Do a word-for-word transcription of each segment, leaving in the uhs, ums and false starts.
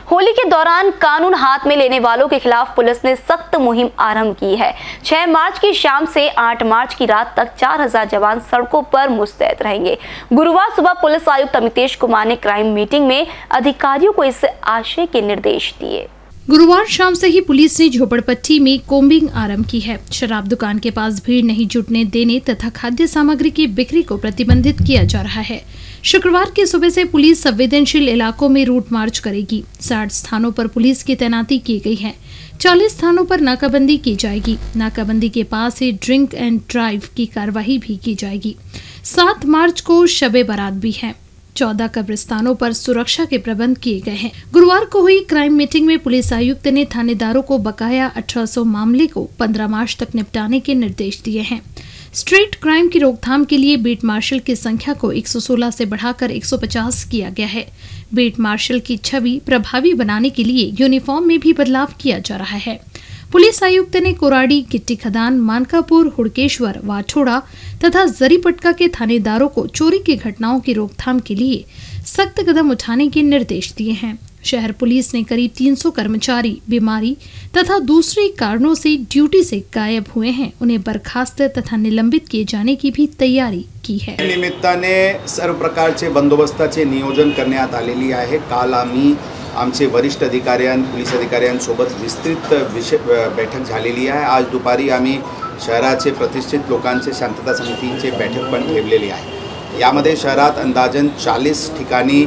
Holy के दौरान कानून हाथ में लेने वालों के खिलाफ पुलिस ने सख्त मुहिम आरंभ की है। छह मार्च की शाम से आठ मार्च की रात तक चार हज़ार जवान सड़कों पर मुस्तैद रहेंगे। गुरुवार सुबह पुलिस आयुक्त अमितेश कुमार ने क्राइम मीटिंग में अधिकारियों को इस आशय के निर्देश दिए। गुरुवार शाम से ही पुलिस ने झोपड़पट्टी में कोम्बिंग आरंभ की है। शराब दुकान के पास भीड़ नहीं जुटने देने तथा खाद्य सामग्री की बिक्री को प्रतिबंधित किया जा रहा है। शुक्रवार की सुबह से पुलिस संवेदनशील इलाकों में रूट मार्च करेगी। साठ स्थानों पर पुलिस की तैनाती की गई है। चालीस स्थानों पर नाकाबंदी की जाएगी। नाकाबंदी के पास ही ड्रिंक एंड ड्राइव की कार्यवाही भी की जाएगी। सात मार्च को शबे बारात भी है। चौदह कब्रिस्तानों पर सुरक्षा के प्रबंध किए गए हैं। गुरुवार को हुई क्राइम मीटिंग में पुलिस आयुक्त ने थानेदारों को बकाया अठारह सौ मामले को पंद्रह मार्च तक निपटाने के निर्देश दिए हैं। स्ट्रीट क्राइम की रोकथाम के लिए बीट मार्शल की संख्या को एक सौ सोलह से बढ़ाकर एक सौ पचास किया गया है। बीट मार्शल की छवि प्रभावी बनाने के लिए यूनिफॉर्म में भी बदलाव किया जा रहा है। पुलिस आयुक्त ने कोराड़ी, गिट्टी खदान, मानकापुर, हुड़केश्वर, वाठोड़ा तथा जरीपटका के थानेदारों को चोरी की घटनाओं की रोकथाम के लिए सख्त कदम उठाने के निर्देश दिए हैं। शहर पुलिस ने करीब तीन सौ कर्मचारी बीमारी तथा दूसरे कारणों से ड्यूटी से गायब हुए हैं, उन्हें बर्खास्त तथा निलंबित किए जाने की भी तैयारी की है। निमित्ताने सर्व प्रकारचे बंदोबस्ताचे नियोजन करण्यात आलेली आहे। काल आम्ही आमचे वरिष्ठ अधिकाऱ्यां पोलीस अधिकाऱ्यांसोबत विस्तृत विषय बैठक झालेली आहे। आज दुपारी आम्ही शहराचे प्रतिष्ठित लोकांचे शांतता समितीचे बैठक पण ठेवलेली आहे। यामध्ये शहरात अंदाजन चाळीस ठिकाणी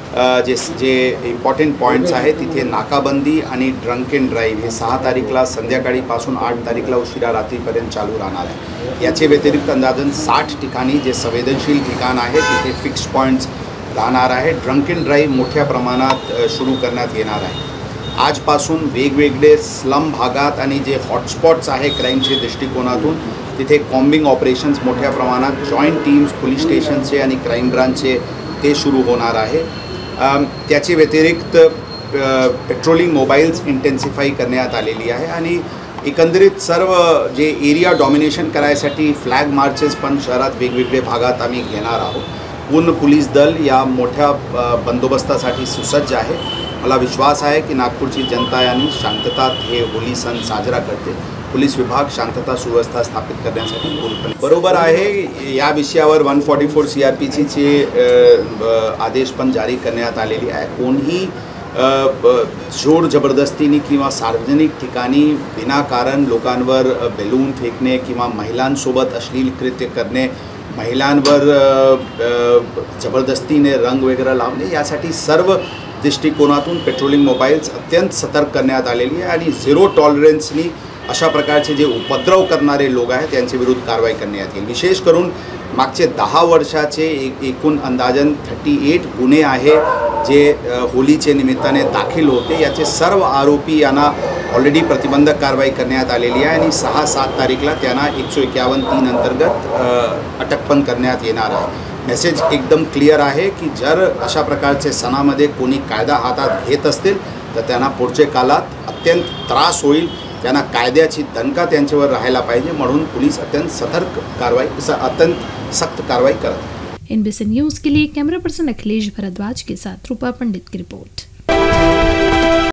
जे जे इम्पॉर्टंट पॉईंट्स आहेत तिथे नाकाबंदी आणि ड्रंक अँड ड्राईव्ह हे सहा तारीखला संध्याकाळीपासून आठ तारीखला उशिरा रात्रीपर्यंत चालू राहणार आहे। याचे व्यतिरिक्त अंदाजन साठ ठिकाणी जे संवेदनशील ठिकाण आहे तिथे फिक्स पॉईंट्स राहणार आहे। ड्रंक अँड ड्राईव्ह मोठ्या प्रमाणात सुरू करण्यात येणार आहे। आजपासून वेगवेगळे स्लम भागात आणि जे हॉटस्पॉट्स आहे क्राईमच्या दृष्टिकोनातून तिथे कॉम्बिंग ऑपरेशन्स मोठ्या प्रमाणात जॉईंट टीम्स पोलीस स्टेशनचे आणि क्राईम ब्रांचचे ते सुरू होणार आहे। त्याचे व्यतिरिक्त पेट्रोलिंग मोबाईल्स इंटेन्सिफाई करण्यात आलेली आहे आणि एकंदरीत सर्व जे एरिया डॉमिनेशन करायसाठी फ्लॅग मार्चेस पण शहरात वेगवेगळे भागात आम्ही घेणार आहोत। पूर्ण पोलीस दल या मोठ्या बंदोबस्तासाठी सुसज्ज आहे। मला विश्वास आहे की नागपूरची जनता यांनी शांततात हे होली सण साजरा करते। पोलीस विभाग शांतता सुव्यवस्था स्थापित करण्यासाठी पूर्णपणे बरोबर आहे। या विषयावर one forty four C R P सीचे आदेश पण जारी करण्यात आलेले आहे। कोणीही जोर जबरदस्तीने किंवा सार्वजनिक ठिकाणी विनाकारण लोकांवर बेलून फेकणे किंवा महिलांसोबत अश्लील कृत्य करणे, महिलांवर जबरदस्तीने रंग वगैरे लावणे यासाठी सर्व दृष्टिकोनातून पेट्रोलिंग मोबाईल्स अत्यंत सतर्क करण्यात आलेली आहे आणि झिरो टॉलरन्सनी अशा प्रकारचे जे उपद्रव करणारे लोक आहेत त्यांच्या विरुद्ध कारवाई करण्यात येईल। विशेष करून मागचे दहा वर्षाचे एकूण अंदाजन अडतीस गुन्हे आहे जे होलीचे निमित्ताने दाखल होते। याचे सर्व आरोपी यांना ऑलरेडी प्रतिबंधक कारवाई करण्यात आलेली आहे आणि सहा सात तारीखला त्यांना एकशे एकावन्न तीन अंतर्गत अटक पण करण्यात येणार आहे। मेसेज एकदम क्लिअर आहे की जर अशा प्रकारचे सणामध्ये कोणी कायदा हातात घेत असतील तर त्यांना पुढच्या काळात अत्यंत त्रास होईल। त्यांना कायद्याची दणका त्यांच्यावर राहायला पाहिजे म्हणून पोलीस अत्यंत सतर्क कारवाई अत्यंत सख्त कारवाई करत है। एनबीसी न्यूज के लिए कैमरा पर्सन अखिलेश भारद्वाज के साथ रूपा पंडित की रिपोर्ट।